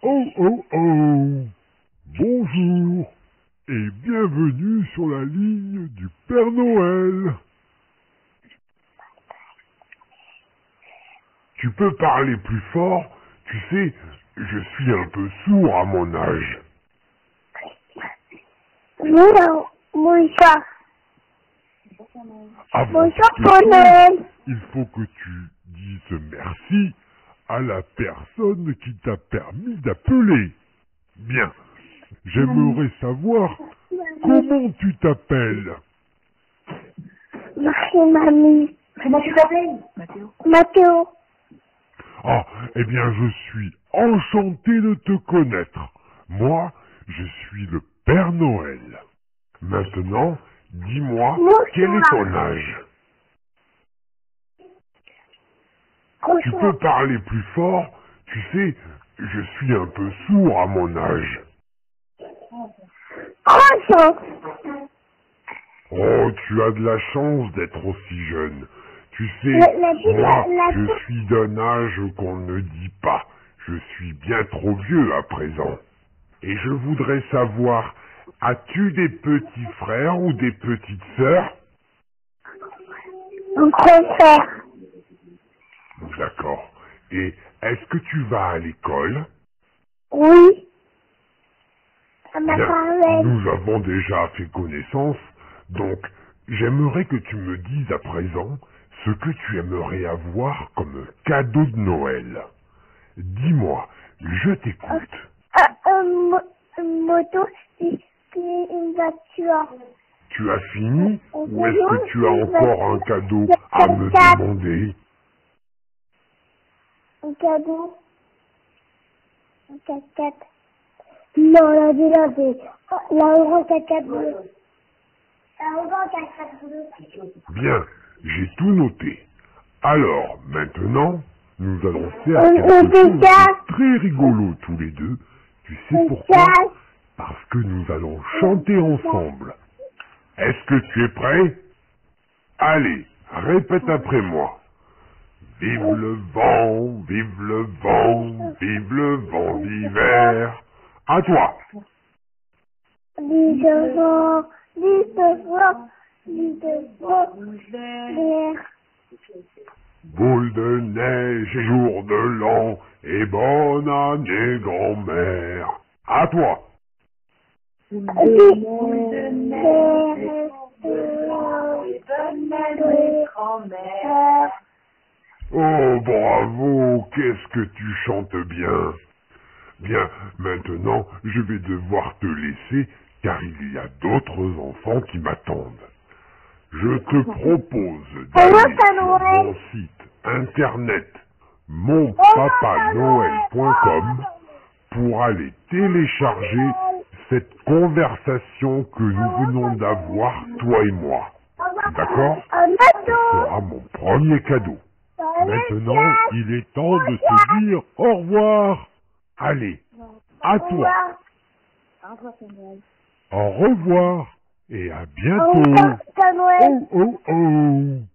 Oh oh oh! Bonjour et bienvenue sur la ligne du Père Noël. Tu peux parler plus fort? Tu sais, je suis un peu sourd à mon âge. Bonjour. Avant Bonjour, toute Père chose, Noël. il faut que tu dises merci à la personne qui t'a permis d'appeler. Bien, j'aimerais savoir comment tu t'appelles. Merci, mamie. Comment tu t'appelles, Mathéo? Mathéo. Ah, eh bien, je suis enchanté de te connaître. Moi, je suis le Père Noël. Maintenant, dis-moi, quel est ton âge? Tu peux parler plus fort? Tu sais, je suis un peu sourd à mon âge. 3 ans. Oh, tu as de la chance d'être aussi jeune. Tu sais, La- moi, je suis d'un âge qu'on ne dit pas. Je suis bien trop vieux à présent. Et je voudrais savoir, as-tu des petits frères ou des petites sœurs? Un grand frère. D'accord. Et est-ce que tu vas à l'école? Oui. À ma Bien, parole. nous avons déjà fait connaissance, donc j'aimerais que tu me dises à présent ce que tu aimerais avoir comme cadeau de Noël. Dis-moi, je t'écoute. Une moto et une voiture. Tu as fini ou est-ce que tu as encore un cadeau à me demander? Un cadeau. Un 4x4. Non, la délade. La Euro 4x4 bleue. La Euro 4x4 bleue. Bien, j'ai tout noté. Alors, maintenant, nous allons faire quelque chose de très rigolo tous les deux. Tu sais pourquoi? Parce que nous allons chanter ensemble. Est-ce que tu es prêt? Allez, répète après moi. Vive le vent, vive le vent, vive le vent d'hiver. À toi. Vive le vent, vive le vent, vive le vent d'hiver. Boule de neige et jour de l'an, et bonne année grand-mère. À toi. Boule de neige, bonne année grand-mère. Oh, bravo, qu'est-ce que tu chantes bien. Bien, maintenant, je vais devoir te laisser, car il y a d'autres enfants qui m'attendent. Je te propose d'aller sur mon site internet monpapanoël.com pour aller télécharger cette conversation que nous venons d'avoir, toi et moi. D'accord? Ce sera mon premier cadeau. Maintenant, il est temps de te dire au revoir. Allez, à toi. Au revoir et à bientôt. Oh oh oh.